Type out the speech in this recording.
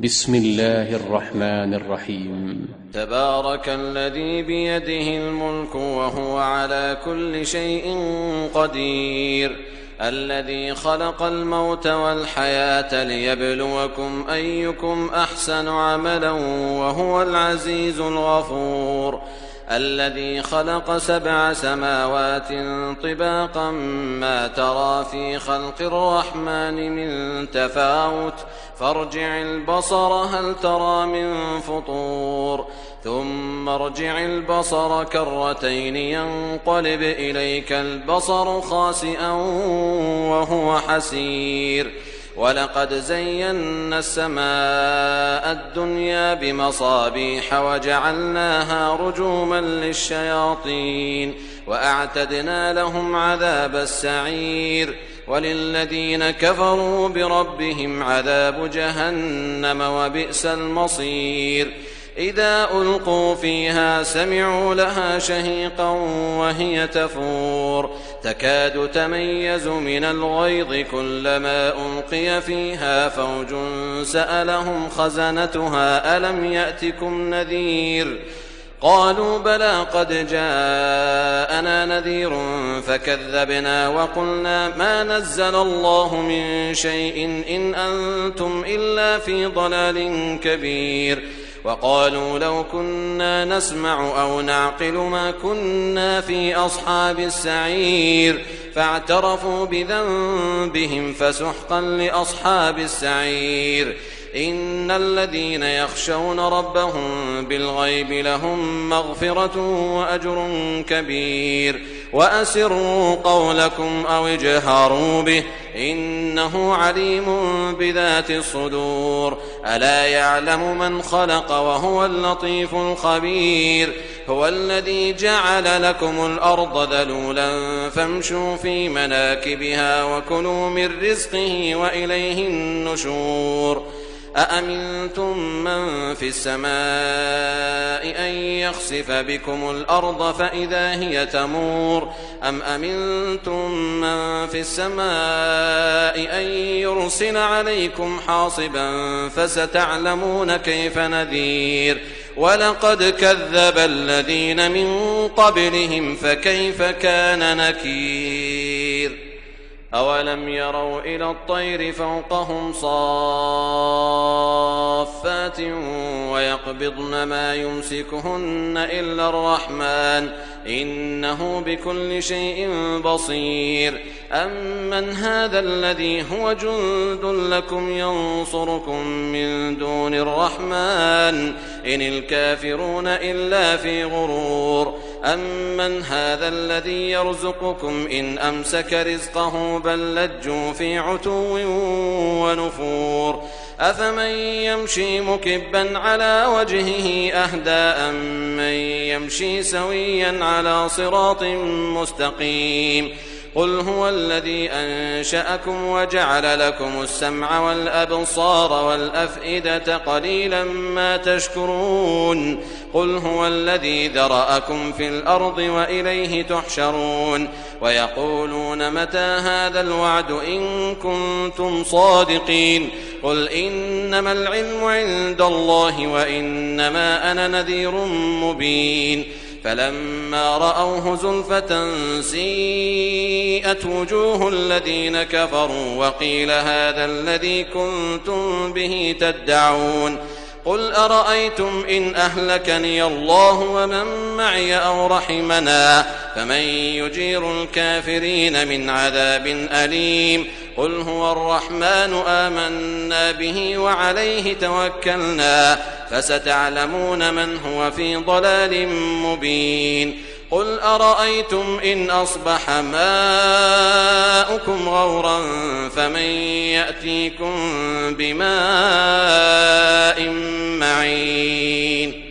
بسم الله الرحمن الرحيم. تبارك الذي بيده الملك وهو على كل شيء قدير، الذي خلق الموت والحياة ليبلوكم أيكم أحسن عملا وهو العزيز الغفور، الذي خلق 7 سماوات طباقا ما ترى في خلق الرحمن من تفاوت فارجع البصر هل ترى من فطور، ثم ارجع البصر كرتين ينقلب إليك البصر خاسئا وهو حسير، ولقد زينا السماء الدنيا بمصابيح وجعلناها رجوما للشياطين وأعتدنا لهم عذاب السعير، وللذين كفروا بربهم عذاب جهنم وبئس المصير. إذا ألقوا فيها سمعوا لها شهيقا وهي تفور تكاد تميز من الغيظ كلما ألقي فيها فوج سألهم خزنتها ألم يأتكم نذير قالوا بلى قد جاءنا نذير فكذبنا وقلنا ما نزل الله من شيء إن أنتم إلا في ضلال كبير، وقالوا لو كنا نسمع أو نعقل ما كنا في أصحاب السعير، فاعترفوا بذنبهم فسحقا لأصحاب السعير. إن الذين يخشون ربهم بالغيب لهم مغفرة وأجر كبير، وأسروا قولكم أو اجهروا به إنه عليم بذات الصدور، ألا يعلم من خلق وهو اللطيف الخبير. هو الذي جعل لكم الأرض ذلولا فامشوا في مناكبها وكلوا من رزقه وإليه النشور. أأمنتم من في السماء أن يخسف بكم الأرض فإذا هي تمور، أم أمنتم من في السماء أن يرسل عليكم حاصبا فستعلمون كيف نذير. ولقد كذب الذين من قبلهم فكيف كان نكير. أولم يروا إلى الطير فوقهم صافات ويقبضن ما يمسكهن إلا الرحمن إنه بكل شيء بصير. أمن هذا الذي هو جند لكم ينصركم من دون الرحمن إن الكافرون إلا في غرور. أمن هذا الذي يرزقكم إن أمسك رزقه بل لجوا في عتو ونفور. أفمن يمشي مكبا على وجهه أهدى أمن يمشي سويا على صراط مستقيم. قل هو الذي أنشأكم وجعل لكم السمع والأبصار والأفئدة قليلا ما تشكرون. قل هو الذي ذرأكم في الأرض وإليه تحشرون. ويقولون متى هذا الوعد إن كنتم صادقين. قل إنما العلم عند الله وإنما أنا نذير مبين. فلما رأوه زلفة سيئت وجوه الذين كفروا وقيل هذا الذي كنتم به تدعون. قل أرأيتم إن أهلكني الله ومن معي أو رحمنا فمن يجير الكافرين من عذاب أليم. قل هو الرحمن آمنا به وعليه توكلنا فستعلمون من هو في ضلال مبين. قل أرأيتم إن أصبح ماؤكم غورا فمن يأتيكم بماء معين.